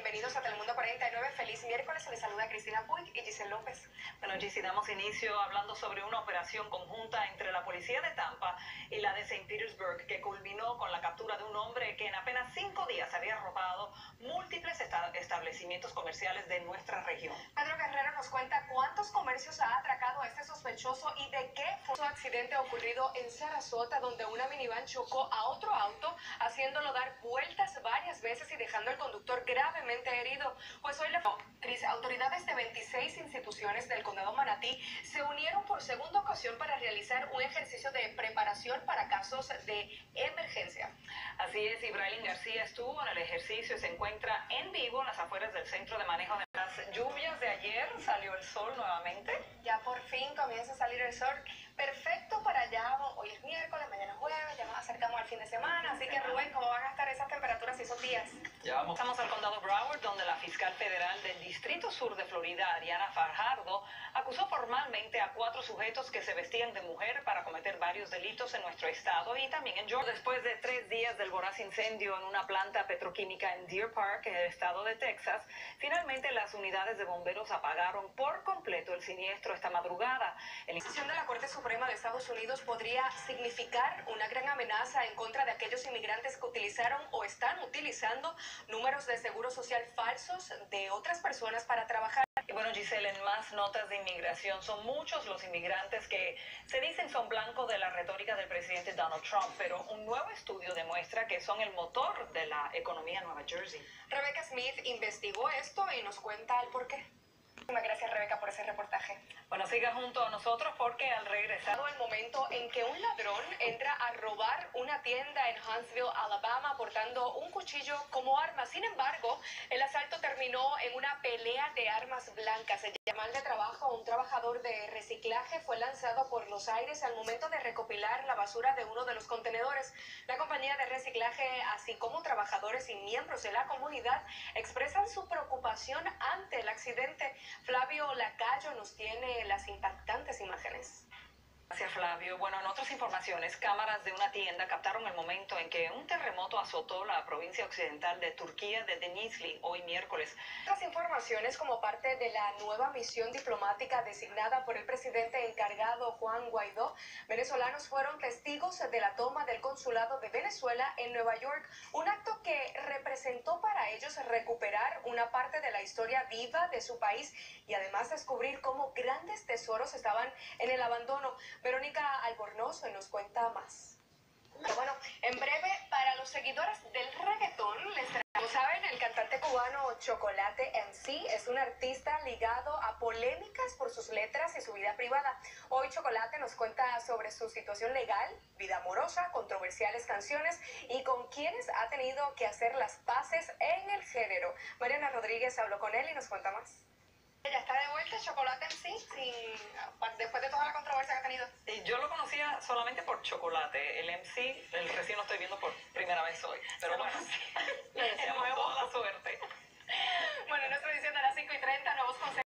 bienvenidos a Telemundo 49. Feliz miércoles, les saluda Cristina Puig y Giselle López. Bueno, Giselle, damos inicio hablando sobre una operación conjunta entre la policía de Tampa y la de St. Petersburg, que culminó con la captura de un hombre que en apenas 5 días había robado múltiples establecimientos comerciales de nuestra región. Pedro Guerrero nos cuenta cuántos comercios ha atracado este sospechoso y de qué fue su accidente ocurrido en Sarasota, donde una minivan chocó a otro auto, haciéndolo dar vueltas varias veces y dejando al conductor gravemente herido. Pues hoy autoridades de 26 instituciones del condado Manatí se unieron por segunda ocasión para realizar un ejercicio de preparación para casos de emergencia. Así es, Ibrahim García estuvo en el ejercicio y se encuentra en vivo en las afueras del centro de manejo de las lluvias de ayer. Salió el sol nuevamente. Ya por fin comienza a salir el sol. Perfecto para allá. Hoy es miércoles, mañana es jueves, ya nos acercamos al fin de semana. Así que Rubén, ¿cómo van a estar esas temperaturas esos días? Estamos al condado Broward, donde la fiscal federal del Distrito Sur de Florida, Ariana Fajardo, acusó formalmente a 4 sujetos que se vestían de mujer para cometer varios delitos en nuestro estado y también en Georgia. Después de 3 días del voraz incendio en una planta petroquímica en Deer Park, en el estado de Texas, finalmente las unidades de bomberos apagaron por completo el siniestro esta madrugada. La decisión de la Corte Suprema de Estados Unidos podría significar una gran amenaza en contra de aquellos inmigrantes que utilizaron o están utilizando números de seguro social falsos de otras personas para trabajar. Y bueno, Giselle, en más notas de inmigración, son muchos los inmigrantes que se dicen son blanco de la retórica del presidente Donald Trump, pero un nuevo estudio demuestra que son el motor de la economía en Nueva Jersey. Rebecca Smith investigó esto y nos cuenta el porqué. Muchísimas gracias, Rebeca, por ese reportaje. Bueno, siga junto a nosotros porque al regresar... El momento en que un ladrón entra a robar una tienda en Huntsville, Alabama, portando un cuchillo como arma. Sin embargo, el asalto terminó en una pelea de armas blancas. El llamar de trabajo, un trabajador de reciclaje, fue lanzado por los aires al momento de recopilar la basura de uno de los contenedores. La compañía de reciclaje, así como trabajadores y miembros de la comunidad, expresan su preocupación ante el accidente. Flavio Lacayo nos tiene las impactantes imágenes. Gracias, Flavio. Bueno, en otras informaciones, cámaras de una tienda captaron el momento en que un terremoto azotó la provincia occidental de Turquía de Denizli hoy miércoles. Las informaciones, como parte de la nueva misión diplomática designada por el presidente encargado Juan Guaidó, venezolanos fueron testigos de la toma del consulado de Venezuela en Nueva York, un acto que representó para ellos recuperar una parte de la historia viva de su país y además descubrir cómo grandes tesoros estaban en el abandono. Verónica Albornoz nos cuenta más. Bueno, en breve, para los seguidores del reggaetón, como saben, el cantante cubano Chocolate MC es un artista ligado a polémicas por sus letras y su vida privada. Hoy Chocolate nos cuenta sobre su situación legal, vida amorosa, controversiales canciones y con quienes ha tenido que hacer las paces en el género. Mariana Rodríguez habló con él y nos cuenta más. Ya está de vuelta Chocolate MC, después de toda la controversia que ha tenido. Yo lo conocía solamente por Chocolate. El MC, el recién lo estoy viendo por primera vez hoy. Pero bueno, le deseamos toda la suerte. Bueno, en nuestra edición de las 5:30, nuevos consejos.